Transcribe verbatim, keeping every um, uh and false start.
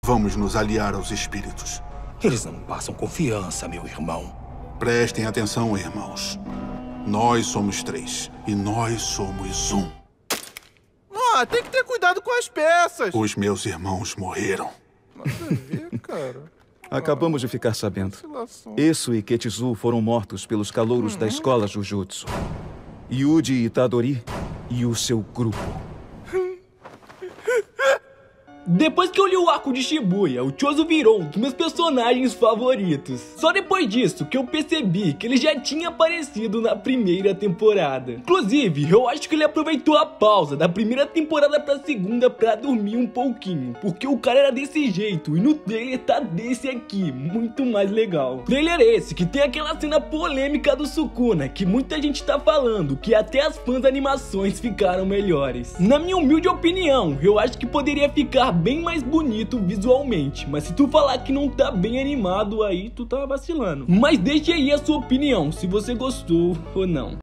Vamos nos aliar aos espíritos. Eles não passam confiança, meu irmão. Prestem atenção, irmãos. Nós somos três e nós somos um. Ah, tem que ter cuidado com as peças. Os meus irmãos morreram. Nada a ver, cara. Acabamos de ficar sabendo. Eso e Ketsu foram mortos pelos calouros uhum. da escola Jujutsu. Yuji Itadori e o seu grupo. Depois que eu li o arco de Shibuya, o Chozo virou um dos meus personagens favoritos. Só depois disso que eu percebi que ele já tinha aparecido na primeira temporada. Inclusive, eu acho que ele aproveitou a pausa da primeira temporada pra segunda pra dormir um pouquinho, porque o cara era desse jeito e no trailer tá desse aqui, muito mais legal. Trailer esse que tem aquela cena polêmica do Sukuna, que muita gente tá falando que até as fãs da animações ficaram melhores. Na minha humilde opinião, eu acho que poderia ficar bem mais bonito visualmente, mas se tu falar que não tá bem animado, aí tu tá vacilando. Mas deixe aí a sua opinião, se você gostou ou não.